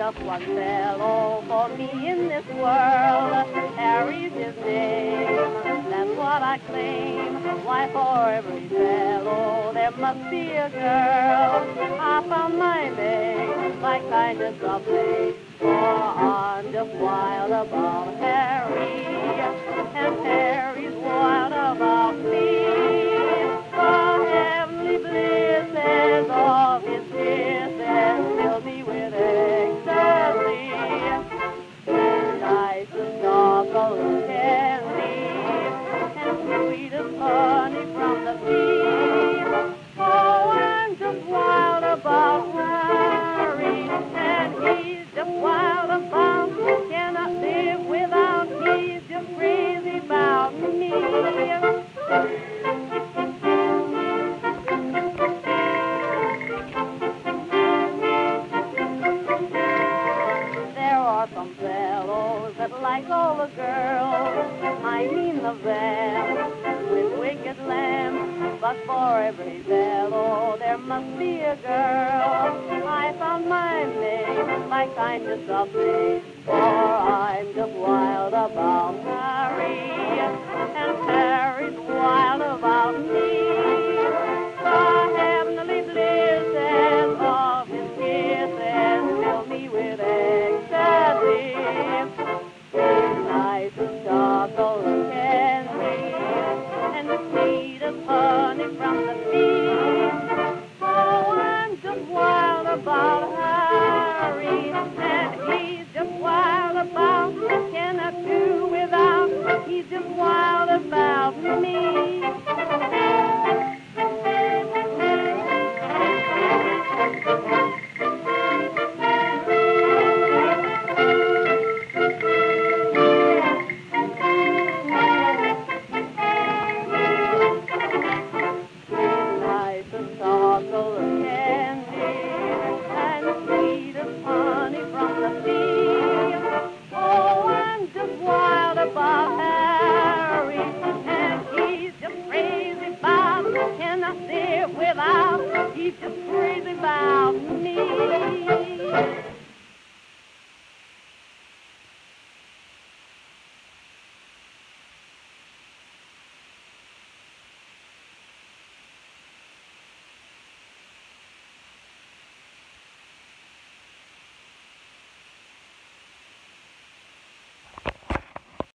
just one fellow for me in this world. Harry's his name, that's what I claim. Why, for every fellow there must be a girl. I found my mate by kindness of fate, for I'm just wild about Harry, and Harry's wild about me. The heavenly blisses of his kisses fill me with ecstasy. The nicest chocolate candy and sweetest honey from the bee. Oh, I'm just wild about Harry, and he's just wild about. Cannot live without. He's just crazy about me. There are some fellows that like all the girls, I mean the vamps with wicked lamps. But for every fellow there must be a girl. I found my mate by kindness of fate, for I'm just wild about Harry, and Harry's wild about me. The heavenly blisses of his kisses fill me with ecstasy. The nicest chocolate candy and the sweetest honey from the bee. Oh, I'm just wild about Harry, and he's just wild about. Cannot do without. He's just wild